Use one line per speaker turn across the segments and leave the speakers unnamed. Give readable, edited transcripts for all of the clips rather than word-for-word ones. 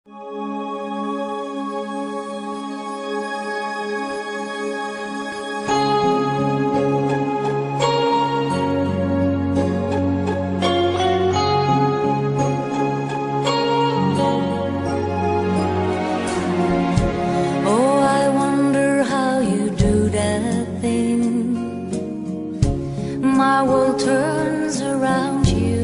My world turns around you,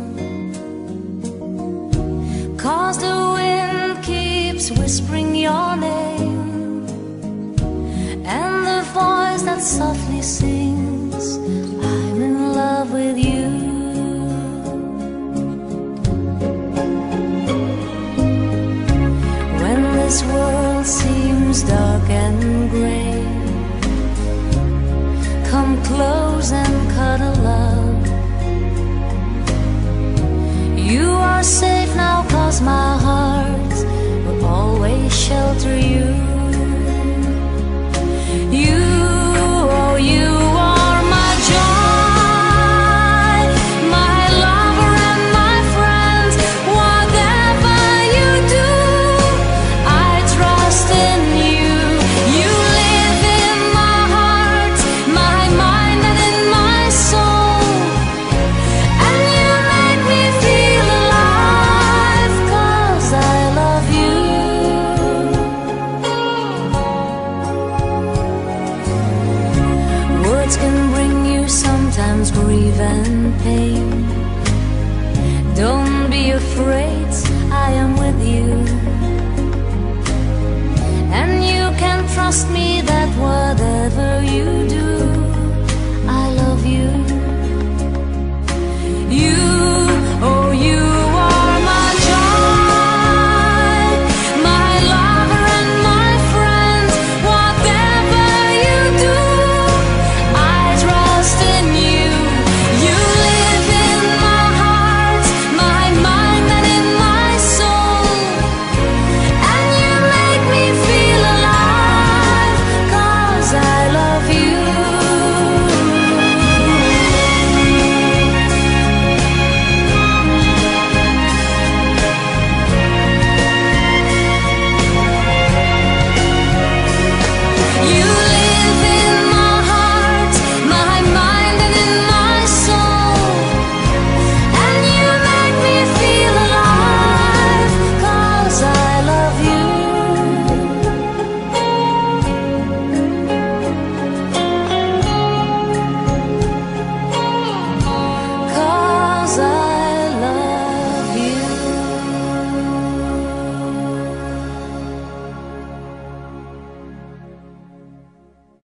'cause the wind keeps whispering your name, and the voice that softly sings, I'm in love with you. When this world seems dark and gray, come close and cuddle up. You are safe now, 'cause my heart